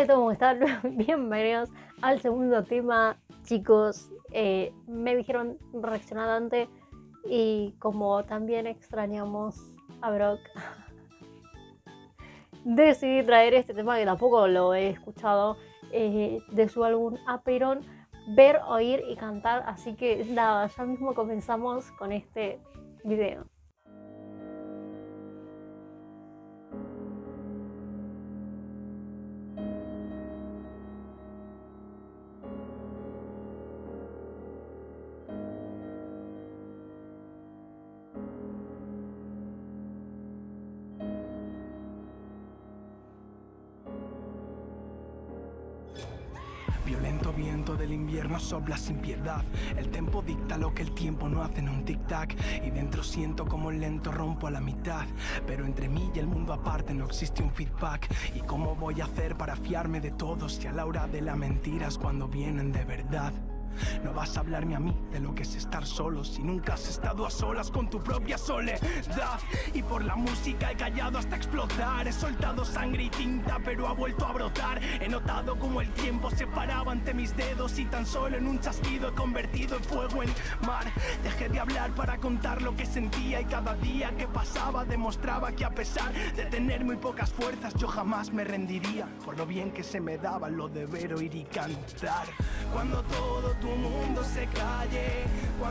Hola, ¿cómo están? Bienvenidos al segundo tema, chicos. Me dijeron reaccionar antes y como también extrañamos a Brock, decidí traer este tema que tampoco lo he escuchado, de su álbum Apeiron, Ver, Oír y Cantar. Así que nada, ya mismo comenzamos con este video. Violento viento del invierno sopla sin piedad. El tempo dicta lo que el tiempo no hace en un tic-tac. Y dentro siento como lento rompo a la mitad. Pero entre mí y el mundo aparte no existe un feedback. ¿Y cómo voy a hacer para fiarme de todos si a la hora de la mentira es cuando vienen de verdad? No vas a hablarme a mí de lo que es estar solo si nunca has estado a solas con tu propia soledad. Y por la música he callado hasta explotar. He soltado sangre y tinta pero ha vuelto a brotar. He notado como el tiempo se paraba ante mis dedos y tan solo en un chasquido he convertido el fuego en mar. Dejé de hablar para contar lo que sentía y cada día que pasaba demostraba que a pesar de tener muy pocas fuerzas yo jamás me rendiría por lo bien que se me daba lo de ver, oír y cantar. Cuando todo tu mundo se calle.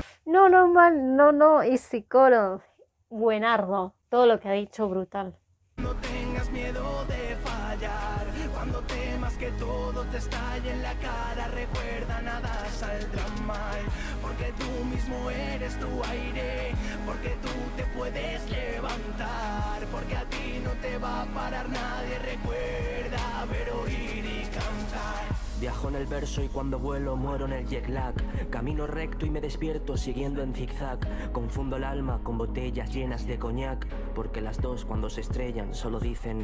No, man, no, ese coro, buenardo, todo lo que ha dicho, brutal. No tengas miedo de fallar, cuando temas que todo te estalle en la cara, recuerda nada saldrá mal, porque tú mismo eres tu aire, porque tú te puedes levantar, porque a ti no te va a parar nadie, recuerda ver, oír y cantar. Viajo en el verso y cuando vuelo muero en el jet lag. Camino recto y me despierto siguiendo en zigzag. Confundo el alma con botellas llenas de coñac, porque las dos cuando se estrellan solo dicen: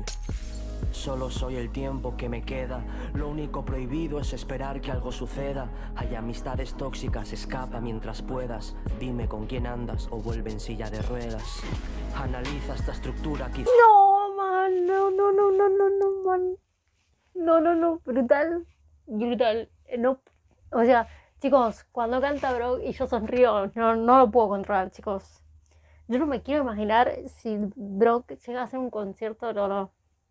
solo soy el tiempo que me queda. Lo único prohibido es esperar que algo suceda. Hay amistades tóxicas, escapa mientras puedas. Dime con quién andas o vuelve en silla de ruedas. Analiza esta estructura quizá. No, man, no, man. No, brutal. No, o sea, chicos, cuando canta Brock y yo sonrío, no lo puedo controlar, chicos. Yo no me quiero imaginar si Brock llega a hacer un concierto, no.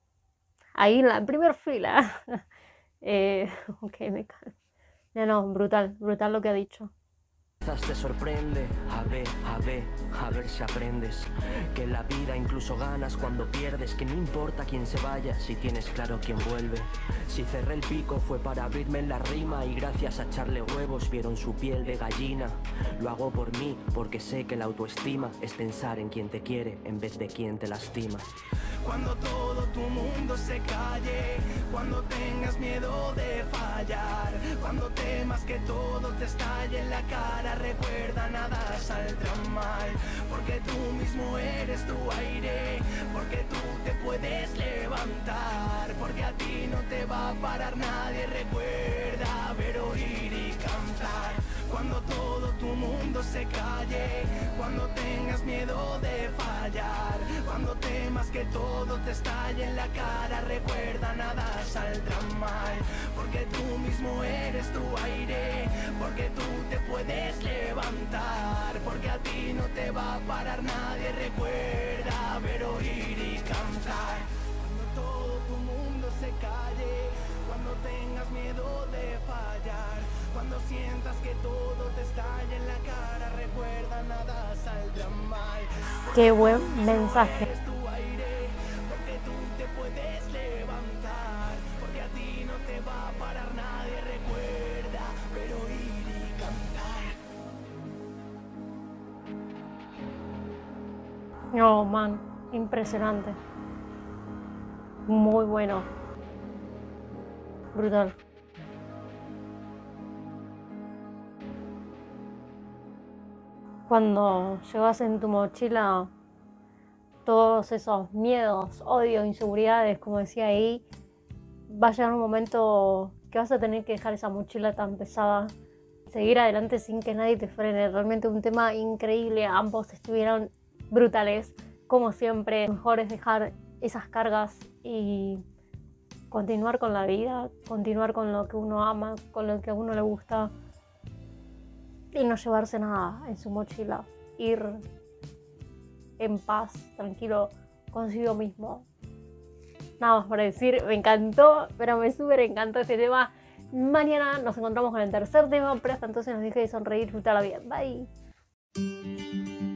Ahí en la primera fila. Ok, me cago. No, brutal lo que ha dicho. Te sorprende, a ver si aprendes que en la vida incluso ganas cuando pierdes, que no importa quién se vaya si tienes claro quién vuelve. Si cerré el pico fue para abrirme en la rima y gracias a echarle huevos vieron su piel de gallina. Lo hago por mí porque sé que la autoestima es pensar en quien te quiere en vez de quien te lastima. Cuando todo tu mundo se calle, cuando tengas miedo de fallar, cuando temas que todo te estalle en la cara, recuerda nada saldrá mal, porque tú mismo eres tu aire, porque tú te puedes levantar, porque a ti no te va a parar nadie, recuerda ver, oír y cantar. Cuando todo tu mundo se calle, cuando tengas miedo de fallar, cuando temas que todo te estalle en la cara, recuerda nada saldrá mal, porque tú mismo eres tu aire, porque tú te puedes levantar, porque a ti no te va a parar nadie, recuerda ver, oír y cantar. Cuando todo tu mundo se calle, cuando tengas miedo de fallar, cuando sientas que todo te estalla en la cara, recuerda nada saldrá mal. Qué buen mensaje. Es tu aire, porque tú te puedes levantar, porque a ti no te va a parar nadie, recuerda ver, oír y cantar. No, man, impresionante. Muy bueno. Brutal. Cuando llevas en tu mochila todos esos miedos, odio, inseguridades, como decía ahí, va a llegar un momento que vas a tener que dejar esa mochila tan pesada, seguir adelante sin que nadie te frene. Realmente un tema increíble, ambos estuvieron brutales, como siempre. Lo mejor es dejar esas cargas y continuar con la vida, continuar con lo que uno ama, con lo que a uno le gusta y no llevarse nada en su mochila, ir en paz, tranquilo consigo mismo. Nada más para decir, me encantó, pero me súper encantó este tema. Mañana nos encontramos con el tercer tema, pero hasta entonces nos dije de sonreír y disfrutar la vida. Bye.